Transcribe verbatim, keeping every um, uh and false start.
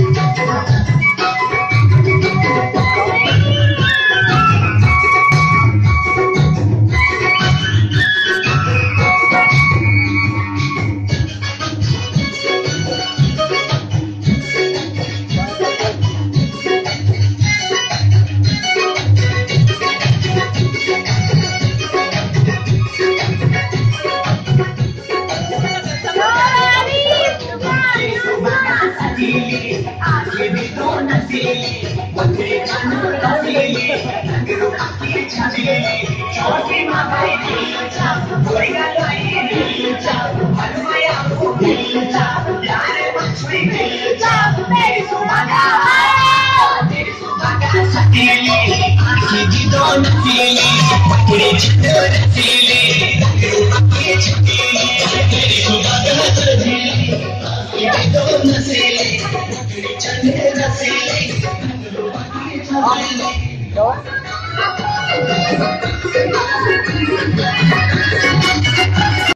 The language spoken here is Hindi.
आगे भी तो नसीली बंदे चंद नसीली नगरों की छबीली चौकी माताई नीचा कोईगा लाई नीचा हलवाया को नीचा यारे मछली नीचा मेरी सुहागा मेरी सुहागा सतीली आगे भी तो नसीली बंदे चंद नसीली नगरों की छबीली मेरी सुहागा सतीली आगे भी तो नसीली चंद नसीली नगरों की छबीली